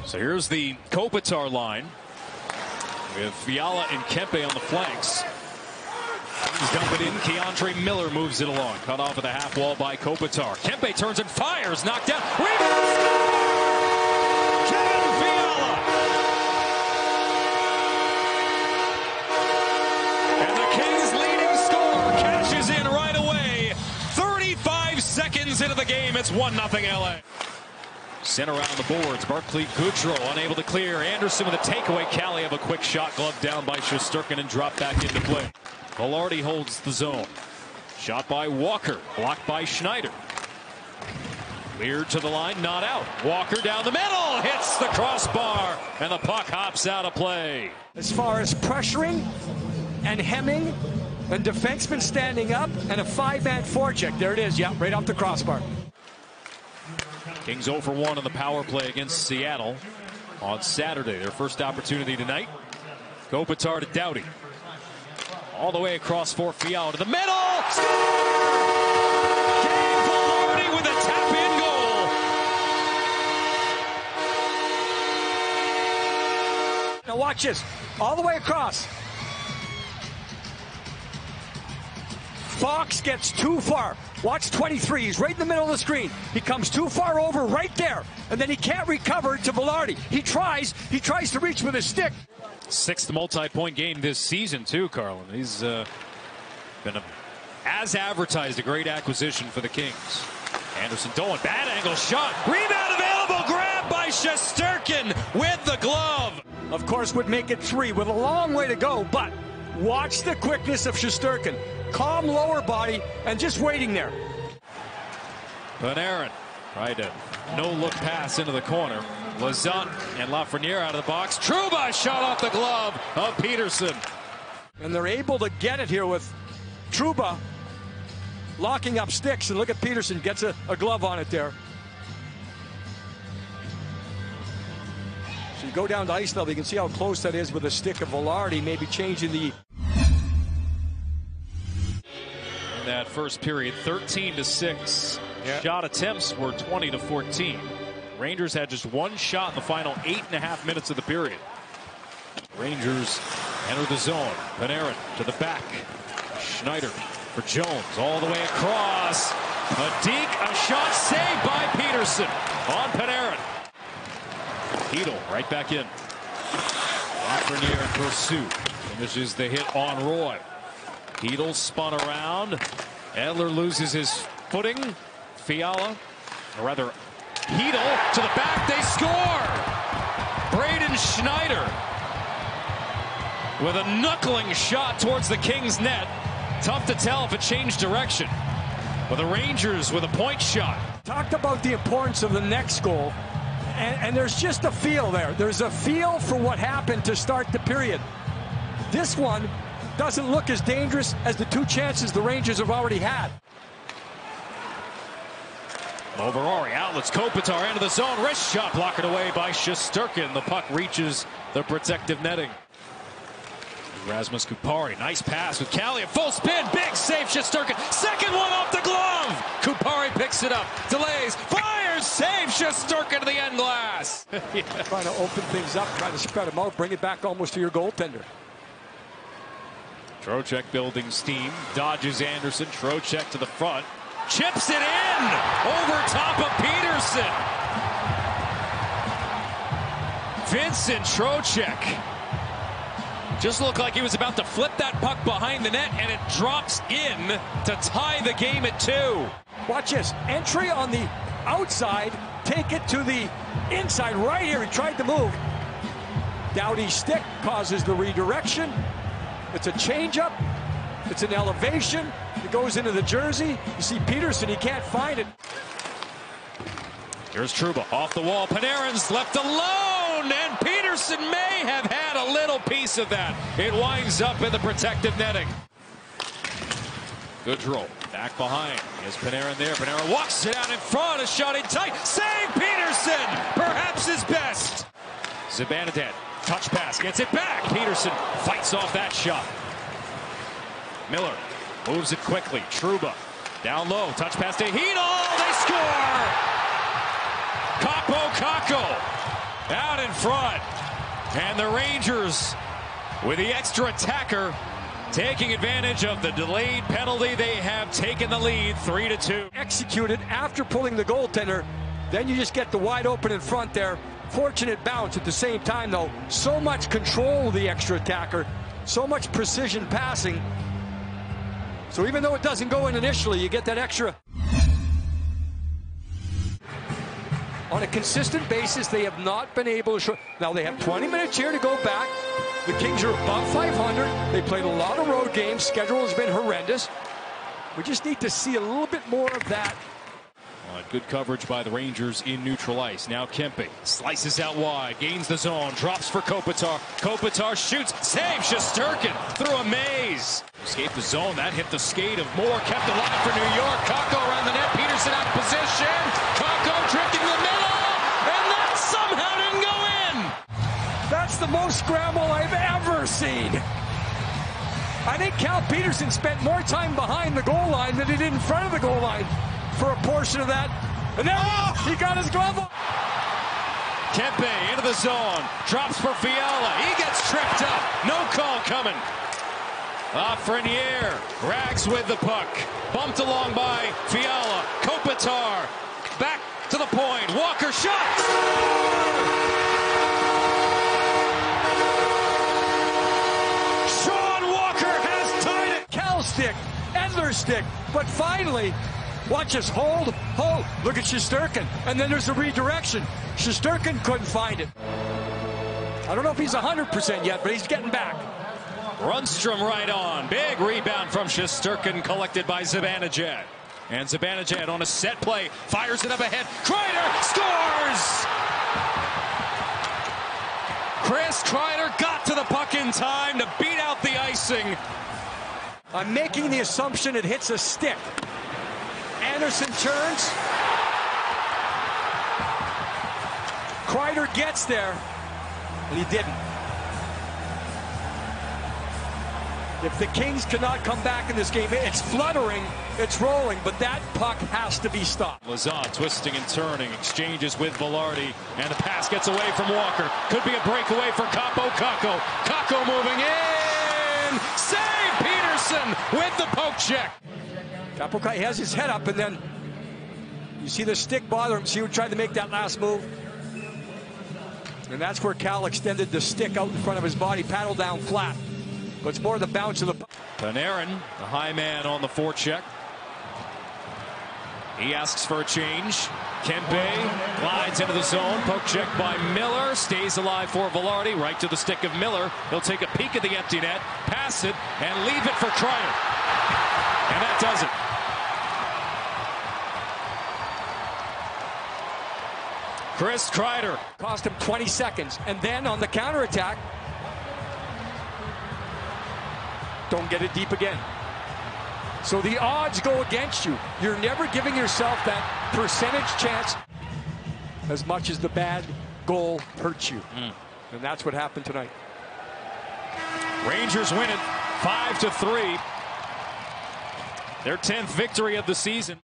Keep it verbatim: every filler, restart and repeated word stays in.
So here's the Kopitar line with Fiala and Kempe on the flanks. He's dumped it in. Keandre Miller moves it along. Cut off at the half wall by Kopitar. Kempe turns and fires. Knocked down. Rebound score! Kevin Fiala! And the Kings' leading scorer cashes in right away. thirty-five seconds into the game. It's one nothing L A. Sent around the boards. Barclay Goodrow unable to clear. Anderson with a takeaway. Kaliyev a quick shot. Glove down by Shesterkin and dropped back into play. Vilardi holds the zone. Shot by Walker. Blocked by Schneider. Cleared to the line. Not out. Walker down the middle. Hits the crossbar. And the puck hops out of play. As far as pressuring and hemming and defenseman standing up and a five-man forecheck. There it is. Yeah, right off the crossbar. Kings zero for one on the power play against Seattle on Saturday. Their first opportunity tonight. Kopitar to Doughty. All the way across for Fiala to the middle. Score! Gabe Vilardi with a tap-in goal. Now watch this. All the way across. Fox gets too far. Watch twenty-three. He's right in the middle of the screen. He comes too far over right there. And then he can't recover to Vilardi. He tries. He tries to reach with his stick. Sixth multi-point game this season, too, Carlin. He's uh, been, a, as advertised, a great acquisition for the Kings. Anderson Dolan, bad angle shot. Rebound available. Grab by Shesterkin with the glove. Of course, would make it three with a long way to go. But watch the quickness of Shesterkin. Calm lower body and just waiting there. Panarin tried a no-look pass into the corner. Lazant and Lafreniere out of the box. Trouba shot off the glove of Peterson. And they're able to get it here with Trouba locking up sticks. And look at Peterson, gets a, a glove on it there. So you go down to ice level, you can see how close that is with the stick of Vilardi, maybe changing the... In that first period, thirteen to six. Yeah. Shot attempts were twenty to fourteen. Rangers had just one shot in the final eight and a half minutes of the period. Rangers enter the zone. Panarin to the back. Schneider for Jones all the way across. A deke, a shot saved by Peterson on Panarin. Hedl right back in. Lafreniere in pursuit. Finishes the hit on Roy. Hedl spun around. Edler loses his footing. Fiala, or rather, Hedl to the back. They score! Braden Schneider with a knuckling shot towards the Kings' net. Tough to tell if it changed direction. But the Rangers with a point shot. Talked about the importance of the next goal. And, and there's just a feel there. There's a feel for what happened to start the period. This one doesn't look as dangerous as the two chances the Rangers have already had. Moverari outlets Kopitar into the zone. Wrist shot blocked away by Shesterkin. The puck reaches the protective netting. Rasmus Kupari, nice pass with Kaliyev. Full spin, big save, Shesterkin. Second one off the glove. Kupari picks it up, delays, fires, save Shesterkin to the end glass. Yeah. Trying to open things up, trying to spread them out, bring it back almost to your goaltender. Trocheck building steam, dodges Anderson. Trocheck to the front, chips it in over top of Peterson. Vincent Trocheck just looked like he was about to flip that puck behind the net, and it drops in to tie the game at two. Watch this, entry on the outside, take it to the inside right here. He tried to move. Doughty's stick causes the redirection. It's a changeup. It's an elevation. It goes into the jersey. You see Peterson, he can't find it. Here's Trouba off the wall. Panarin's left alone, and Peterson may have had a little piece of that. It winds up in the protective netting. Goodrow back behind. Here's Panarin there. Panarin walks it out in front. A shot in tight. Save Peterson! Perhaps his best. Zibanejad. Touch pass, gets it back. Peterson fights off that shot. Miller moves it quickly. Trouba down low. Touch pass to Hedl. They score! Capo Caco out in front. And the Rangers, with the extra attacker, taking advantage of the delayed penalty, they have taken the lead three to two. Executed after pulling the goaltender. Then you just get the wide open in front there. Fortunate bounce at the same time, though. So much control of the extra attacker. So much precision passing. So even though it doesn't go in initially, you get that extra. On a consistent basis, they have not been able to show. Now they have twenty minutes here to go back. The Kings are above five hundred. They played a lot of road games. Schedule has been horrendous. We just need to see a little bit more of that. Uh, good coverage by the Rangers in neutral ice. Now Kempe slices out wide, gains the zone, drops for Kopitar. Kopitar shoots, save Shesterkin through a maze. Escaped the zone, that hit the skate of Moore, kept alive for New York. Kakko around the net, Peterson out of position. Kakko drifting in the middle, and that somehow didn't go in. That's the most scramble I've ever seen. I think Cal Peterson spent more time behind the goal line than he did in front of the goal line for a portion of that. And then oh! he got his glove off. Kempe into the zone, drops for Fiala. He gets tripped up. No call coming. Lafreniere rags with the puck. Bumped along by Fiala. Kopitar back to the point. Walker shot. Sean Walker has tied it. Cal stick, Edler stick, but finally, watch us hold, hold. Look at Shesterkin, and then there's a redirection. Shesterkin couldn't find it. I don't know if he's one hundred percent yet, but he's getting back. Rundstrom right on. Big rebound from Shesterkin, collected by Zibanejad. And Zibanejad on a set play, fires it up ahead. Kreider scores! Chris Kreider got to the puck in time to beat out the icing. I'm making the assumption it hits a stick. Anderson turns. Kreider gets there, and he didn't. If the Kings cannot come back in this game, it's fluttering, it's rolling, but that puck has to be stopped. Lazat twisting and turning, exchanges with Velarde, and the pass gets away from Walker. Could be a breakaway for Kaapo Kakko. Kakko moving in. Save Peterson with the poke check. Kaapo Kakko has his head up, and then you see the stick bother him. See who tried to make that last move. And that's where Cal extended the stick out in front of his body, paddled down flat. But it's more the bounce of the puck. Panarin, the high man on the forecheck. He asks for a change. Kempe glides into the zone. Poke check by Miller. Stays alive for Velarde. Right to the stick of Miller. He'll take a peek at the empty net, pass it, and leave it for Kreider. And that does it. Chris Kreider. Cost him twenty seconds. And then on the counterattack, don't get it deep again. So the odds go against you. You're never giving yourself that percentage chance as much as the bad goal hurts you. Mm. And that's what happened tonight. Rangers win it five to three. Their tenth victory of the season.